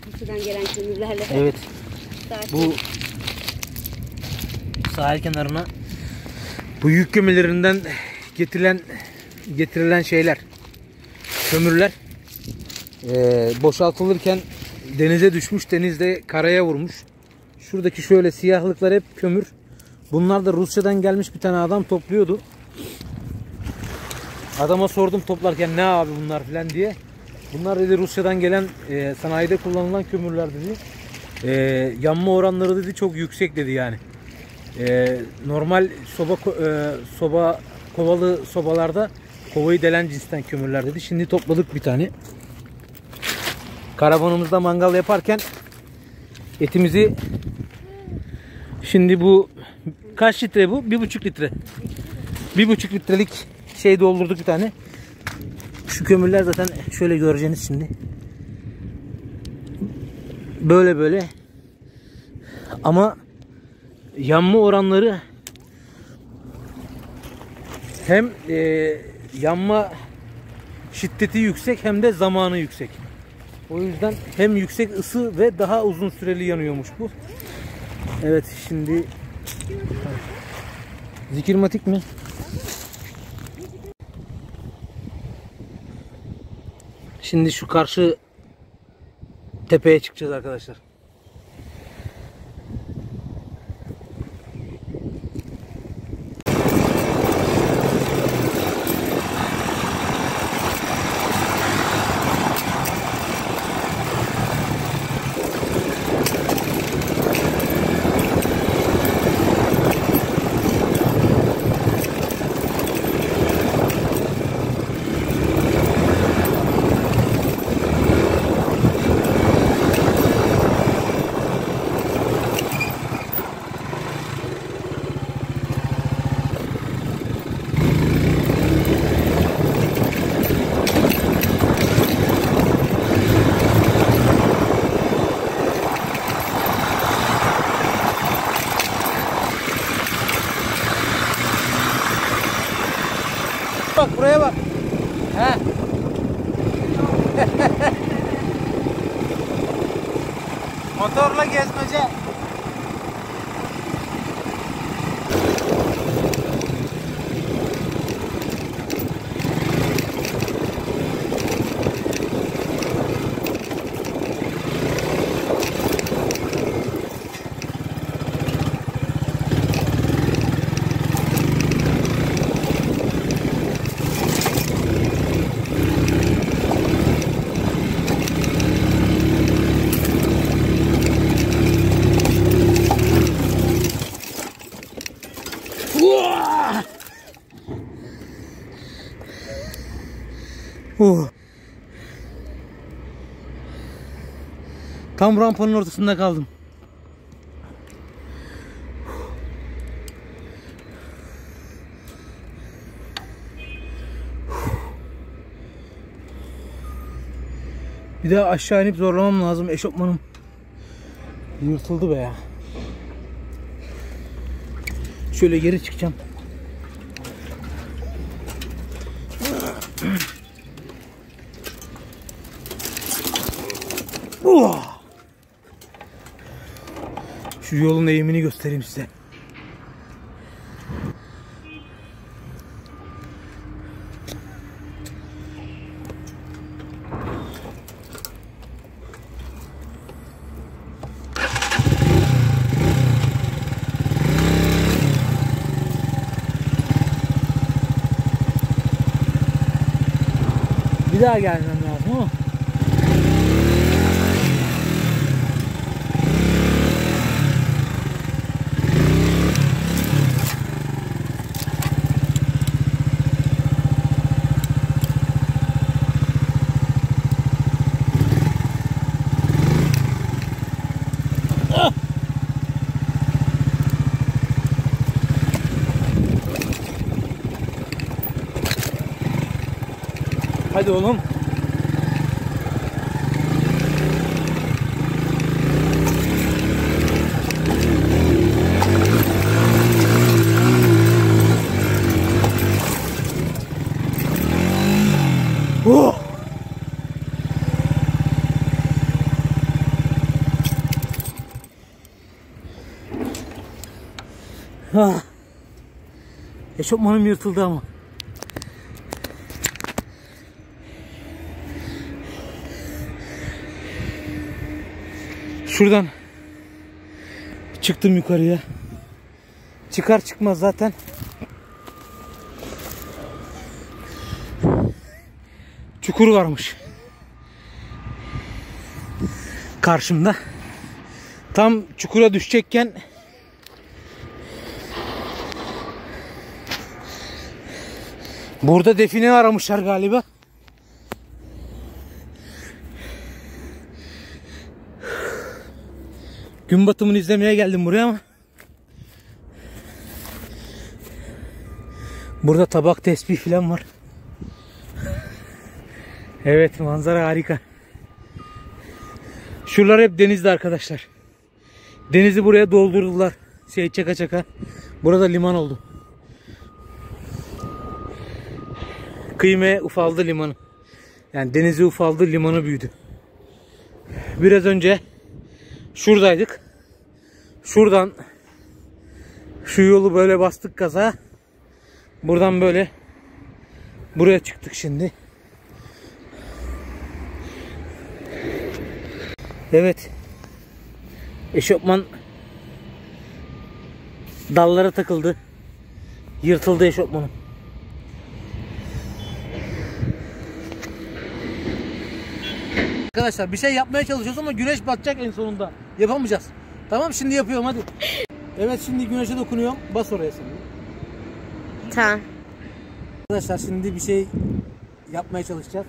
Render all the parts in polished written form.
Rusya'dan gelen kömürlerle. Evet. Zaten. Bu sahil kenarına bu yük gemilerinden getirilen şeyler, kömürler boşaltılırken denize düşmüş, denizde karaya vurmuş. Şuradaki şöyle siyahlıklar hep kömür. Bunlar da Rusya'dan gelmiş, bir tane adam topluyordu. Adama sordum toplarken, ne abi bunlar filan diye. Bunlar dedi Rusya'dan gelen sanayide kullanılan kömürler dedi. Yanma oranları dedi çok yüksek dedi yani. Normal kovalı sobalarda kovayı delen cinsten kömürler dedi. Şimdi topladık bir tane. Karavanımızda mangal yaparken etimizi, şimdi bu kaç litre bu? 1,5 litre. 1,5 litrelik şey doldurduk bir tane. Şu kömürler zaten şöyle göreceğiniz şimdi. Böyle böyle. Ama yanma oranları hem yanma şiddeti yüksek hem de zamanı yüksek. O yüzden hem yüksek ısı ve daha uzun süreli yanıyormuş bu. Evet, şimdi zikirmatik mi? Şimdi şu karşı tepeye çıkacağız arkadaşlar. Bak buraya bak. He. Motorla gezmece. Tam rampanın ortasında kaldım. Bir daha aşağı inip zorlamam lazım. Eşofmanım yırtıldı be ya. Şöyle geri çıkacağım. Şu yolun eğimini göstereyim size. Bir daha gelmem lazım ama. Hadi oğlum. Ah. Eşofmanım yırtıldı ama. Şuradan çıktım yukarıya. Çıkar çıkmaz zaten çukur varmış karşımda. Tam çukura düşecekken burada define aramışlar galiba. Gün batımını izlemeye geldim buraya ama burada tabak, tesbih falan var. Evet, manzara harika. Şuralar hep denizde arkadaşlar. Denizi buraya doldurdular. Çaka çaka. Burada liman oldu. Kıyme ufaldı limanı. Yani denizi ufaldı, limanı büyüdü. Biraz önce şuradaydık. Şuradan şu yolu böyle bastık gaza. Buradan böyle buraya çıktık şimdi. Evet. Eşofman dallara takıldı. Yırtıldı eşofmanım. Arkadaşlar bir şey yapmaya çalışıyoruz ama güneş batacak en sonunda. Yapamayacağız. Tamam, şimdi yapıyorum hadi. Evet, şimdi güneşe dokunuyorum. Bas oraya sen. Tamam. Arkadaşlar şimdi bir şey yapmaya çalışacağız.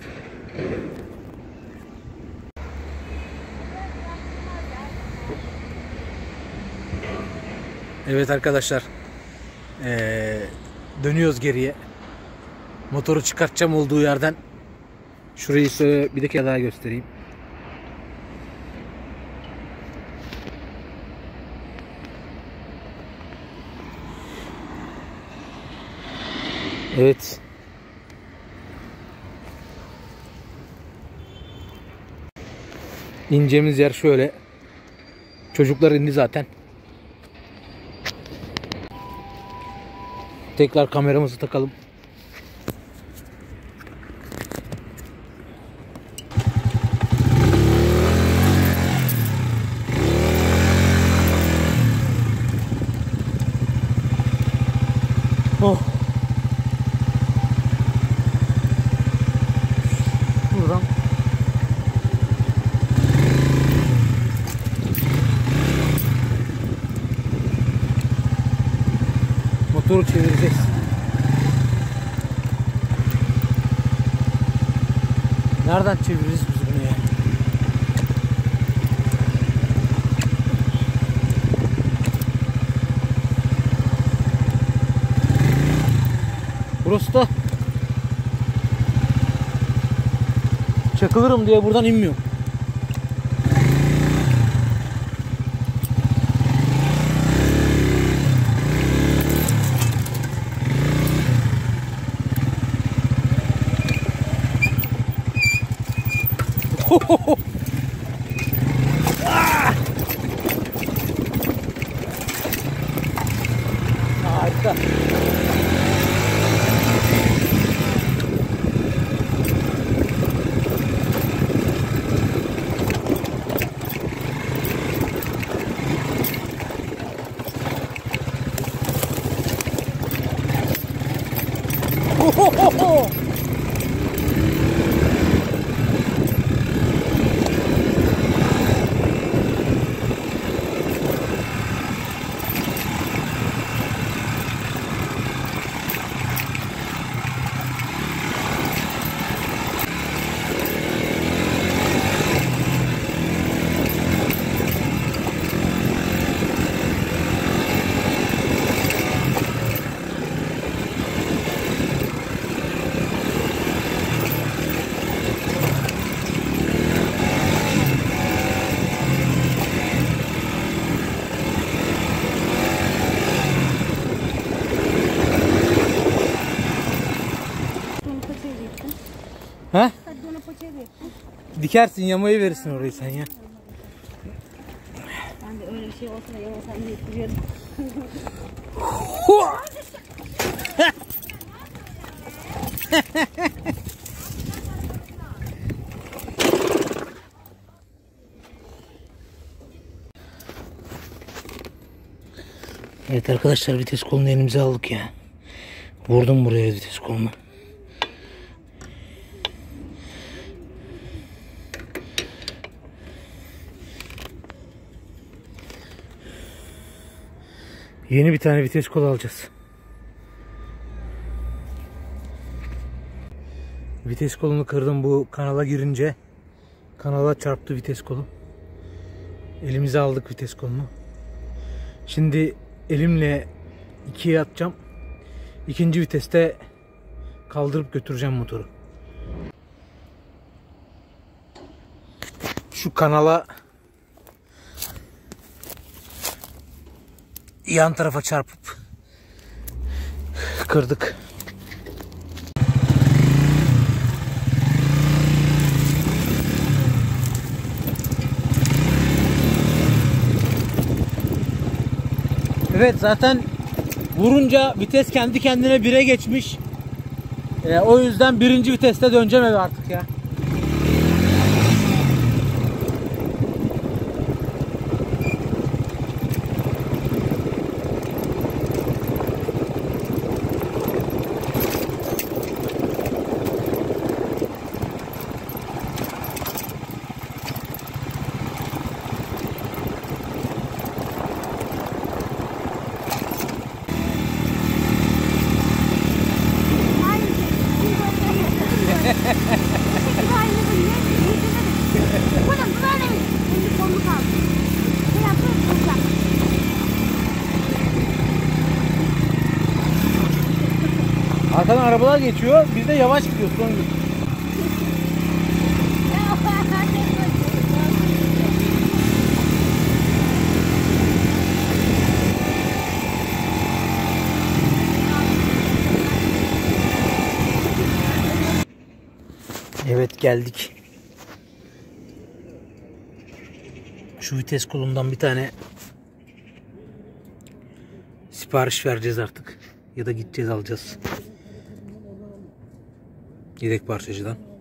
Evet arkadaşlar. Dönüyoruz geriye. Motoru çıkartacağım olduğu yerden. Şurayı bir de kere daha göstereyim. Evet. İneceğimiz yer şöyle. Çocuklar indi zaten. Tekrar kameramızı takalım. Oh. Buradan motoru çevireceğiz. Nereden çeviririz biz bunu ya? Burası da çakılırım diye buradan inmiyorum. Harika. Ha? Dikersin, yamayı verirsin orayı sen ya. Ben de öyle bir şey olsa da yalan sen de yetiştiriyordum. Evet arkadaşlar, vites kolunu elimize aldık ya. Vurdum buraya vites kolunu. Yeni bir tane vites kolu alacağız. Vites kolunu kırdım, bu kanala girince kanala çarptı vites kolu. Elimize aldık vites kolunu. Şimdi elimle ikiye atacağım. İkinci viteste kaldırıp götüreceğim motoru. Şu kanala yan tarafa çarpıp kırdık. Evet, zaten vurunca vites kendi kendine 1'e geçmiş. O yüzden birinci viteste döneceğim eve artık ya. Arkadan arabalar geçiyor, biz de yavaş gidiyoruz. Son gün. Evet, geldik. Şu vites kolundan bir tane sipariş vereceğiz artık. Ya da gideceğiz, alacağız. Yedek parçacıdan.